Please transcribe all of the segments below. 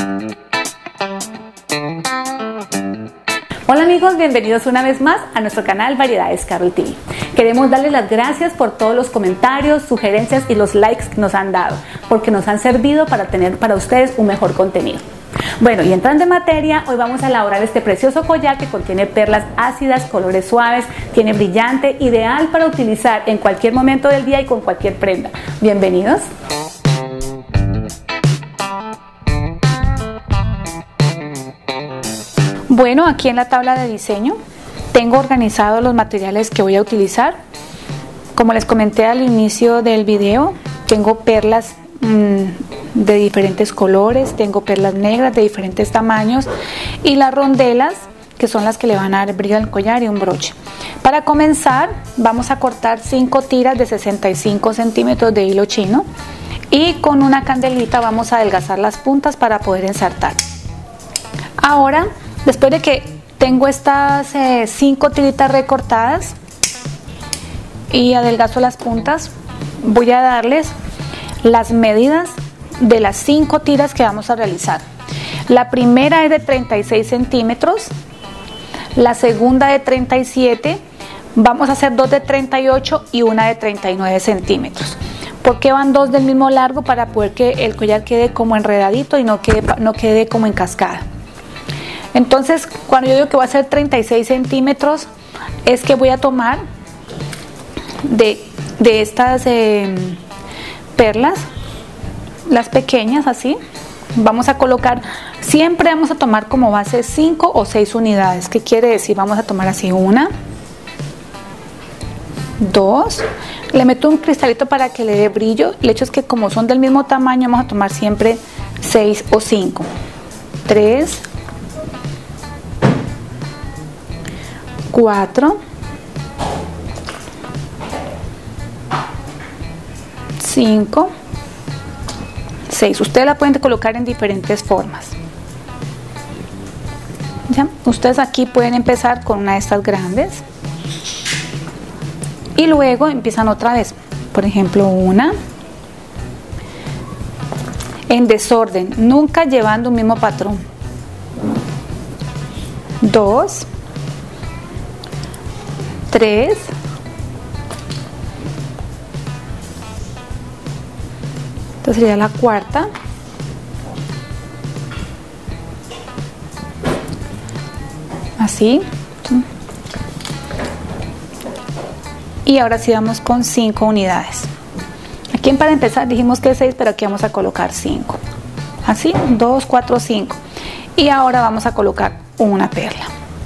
Hola amigos, bienvenidos una vez más a nuestro canal Variedades Carol TV. Queremos darles las gracias por todos los comentarios, sugerencias y los likes que nos han dado, porque nos han servido para tener para ustedes un mejor contenido. Bueno, y entrando en materia, hoy vamos a elaborar este precioso collar que contiene perlas ácidas, colores suaves, tiene brillante, ideal para utilizar en cualquier momento del día y con cualquier prenda. Bienvenidos. Bueno, aquí en la tabla de diseño tengo organizados los materiales que voy a utilizar. Como les comenté al inicio del video, tengo perlas de diferentes colores, tengo perlas negras de diferentes tamaños y las rondelas, que son las que le van a dar brillo al collar, y un broche. Para comenzar, vamos a cortar 5 tiras de 65 centímetros de hilo chino y con una candelita vamos a adelgazar las puntas para poder ensartar. Ahora, después de que tengo estas 5 tiritas recortadas y adelgazo las puntas, voy a darles las medidas de las 5 tiras que vamos a realizar. La primera es de 36 centímetros, la segunda de 37, vamos a hacer 2 de 38 y una de 39 centímetros. ¿Por qué van 2 del mismo largo? Para poder que el collar quede como enredadito y no quede como en cascada. Entonces, cuando yo digo que voy a hacer 36 centímetros, es que voy a tomar de estas perlas, las pequeñas así, vamos a colocar, siempre vamos a tomar como base 5 o 6 unidades. ¿Qué quiere decir? Vamos a tomar así 1, 2, le meto un cristalito para que le dé brillo. El hecho es que como son del mismo tamaño, vamos a tomar siempre 6 o 5, 3, 4, 5, 6. Ustedes la pueden colocar en diferentes formas. ¿Ya? Ustedes aquí pueden empezar con una de estas grandes y luego empiezan otra vez. Por ejemplo, una en desorden, nunca llevando un mismo patrón. 2, 3, 4, sería la cuarta, así, y ahora sí vamos con 5 unidades. Aquí para empezar dijimos que 6, pero aquí vamos a colocar 5, así, 2, 4, 5, y ahora vamos a colocar una perla.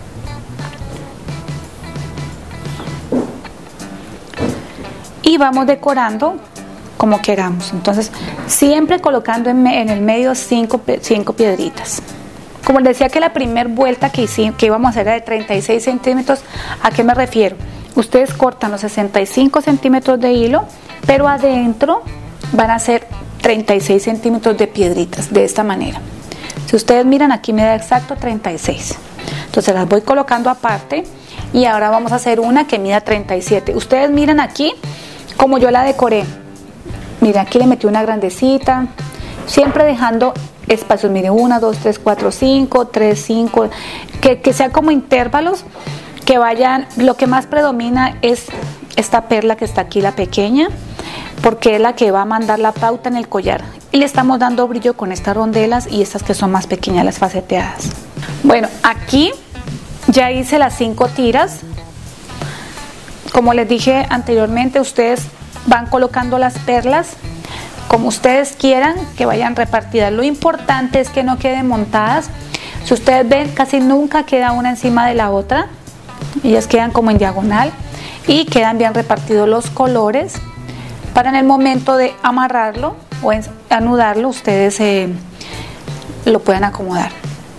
Y vamos decorando como queramos. Entonces, siempre colocando en el medio 5 piedritas. Como les decía que la primera vuelta que íbamos a hacer era de 36 centímetros, ¿a qué me refiero? Ustedes cortan los 65 centímetros de hilo, pero adentro van a ser 36 centímetros de piedritas, de esta manera. Si ustedes miran, aquí me da exacto 36. Entonces las voy colocando aparte y ahora vamos a hacer una que mida 37. Ustedes miran aquí como yo la decoré. Mira, aquí le metí una grandecita, siempre dejando espacios. Mire, 1, 2, 3, 4, 5, 3, 5, que sea como intervalos, que vayan. Lo que más predomina es esta perla que está aquí, la pequeña, porque es la que va a mandar la pauta en el collar. Y le estamos dando brillo con estas rondelas y estas que son más pequeñas, las faceteadas. Bueno, aquí ya hice las 5 tiras. Como les dije anteriormente, ustedes van colocando las perlas como ustedes quieran que vayan repartidas. Lo importante es que no queden montadas. Si ustedes ven, casi nunca queda una encima de la otra. Ellas quedan como en diagonal y quedan bien repartidos los colores para en el momento de amarrarlo o anudarlo ustedes lo puedan acomodar.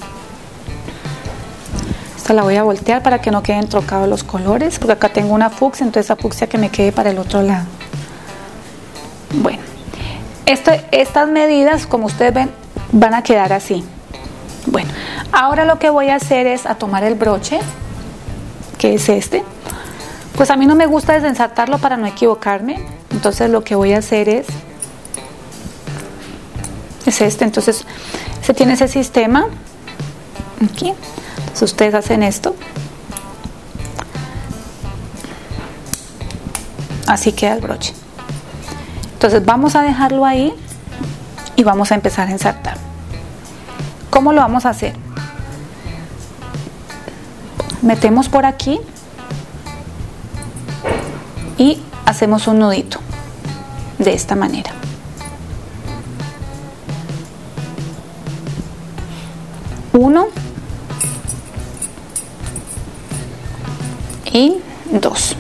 Esta la voy a voltear para que no queden trocados los colores, porque acá tengo una fucsia, entonces esa fucsia que me quede para el otro lado. Bueno, estas medidas, como ustedes ven, van a quedar así. Bueno, ahora lo que voy a hacer es a tomar el broche, que es este. Pues a mí no me gusta desensartarlo para no equivocarme, entonces lo que voy a hacer es este. Entonces Se tiene ese sistema aquí. Entonces ustedes hacen esto. Así queda el broche. Entonces vamos a dejarlo ahí y vamos a empezar a ensartar. ¿Cómo lo vamos a hacer? Metemos por aquí y hacemos un nudito de esta manera. Uno y dos.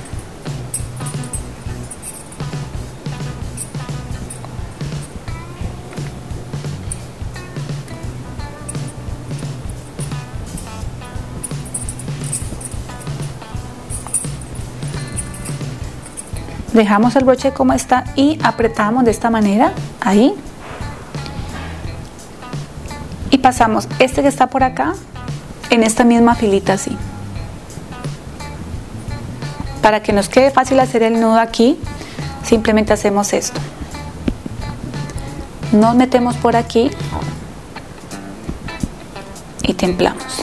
Dejamos el broche como está y apretamos de esta manera, ahí. Y pasamos este que está por acá en esta misma filita así. Para que nos quede fácil hacer el nudo aquí, simplemente hacemos esto. Nos metemos por aquí y templamos.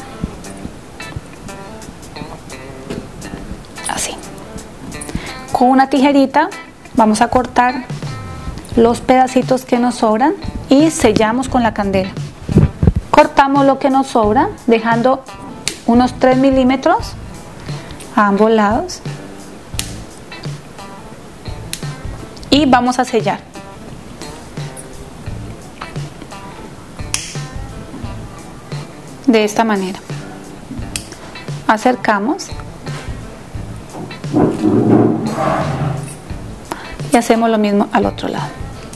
Así. Con una tijerita vamos a cortar los pedacitos que nos sobran y sellamos con la candela. Cortamos lo que nos sobra, dejando unos 3 milímetros a ambos lados. Y vamos a sellar. De esta manera. Acercamos. Y hacemos lo mismo al otro lado.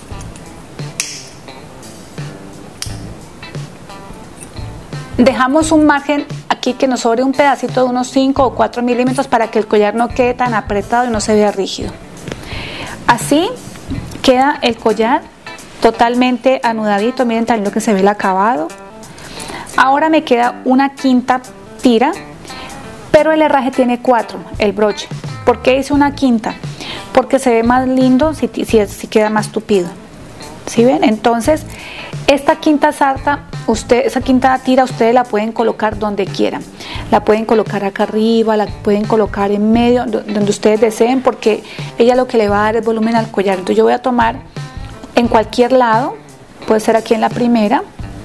Dejamos un margen aquí que nos sobre un pedacito de unos 5 o 4 milímetros para que el collar no quede tan apretado y no se vea rígido. Así queda el collar totalmente anudadito. Miren también lo que se ve el acabado. Ahora me queda una quinta tira, pero el herraje tiene 4, el broche. ¿Por qué hice una quinta? Porque se ve más lindo si queda más tupido. ¿Sí ven? Entonces, esta quinta sarta, esa quinta tira, ustedes la pueden colocar donde quieran. La pueden colocar acá arriba, la pueden colocar en medio, donde ustedes deseen, porque ella lo que le va a dar es volumen al collar. Entonces yo voy a tomar en cualquier lado, puede ser aquí en la primera,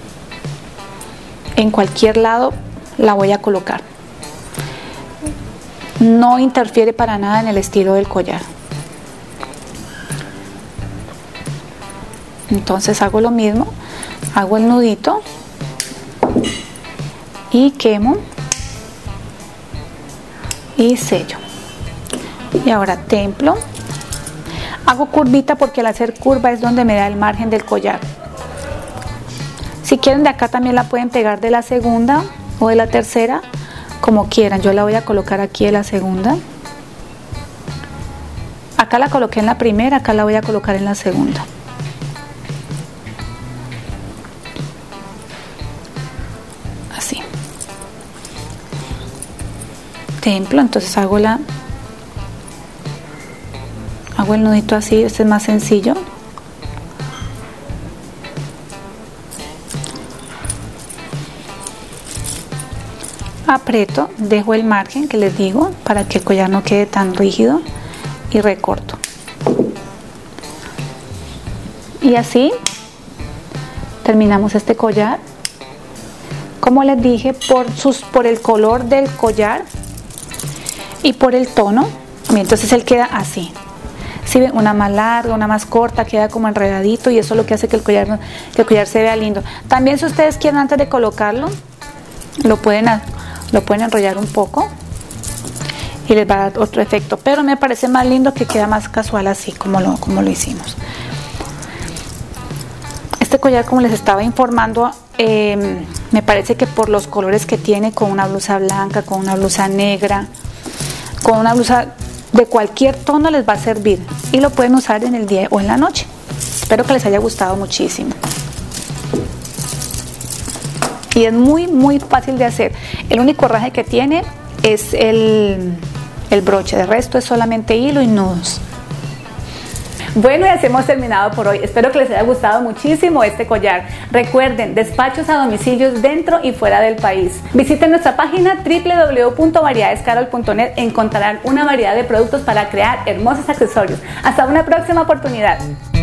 en cualquier lado la voy a colocar. No interfiere para nada en el estilo del collar. Entonces hago lo mismo, hago el nudito y quemo y sello. Y ahora templo, hago curvita porque al hacer curva es donde me da el margen del collar. Si quieren de acá también la pueden pegar de la segunda o de la tercera, como quieran. Yo la voy a colocar aquí de la segunda. Acá la coloqué en la primera, acá la voy a colocar en la segunda. Así. Templo, entonces hago el nudito así, este es más sencillo. Aprieto, dejo el margen que les digo para que el collar no quede tan rígido y recorto. Y así terminamos este collar. Como les dije, por el color del collar y por el tono, entonces él queda así. Si ven, una más larga, una más corta, queda como enredadito y eso es lo que hace que el collar se vea lindo. También si ustedes quieren antes de colocarlo, lo pueden enrollar un poco y les va a dar otro efecto, pero me parece más lindo que queda más casual así como lo hicimos. Este collar, como les estaba informando, me parece que por los colores que tiene, con una blusa blanca, con una blusa negra, con una blusa de cualquier tono les va a servir y lo pueden usar en el día o en la noche. Espero que les haya gustado muchísimo. Y es muy fácil de hacer. El único herraje que tiene es el broche, de resto es solamente hilo y nudos. Bueno, y así hemos terminado por hoy. Espero que les haya gustado muchísimo este collar. Recuerden, despachos a domicilios dentro y fuera del país. Visiten nuestra página www.variedadescarol.net. Encontrarán una variedad de productos para crear hermosos accesorios. Hasta una próxima oportunidad.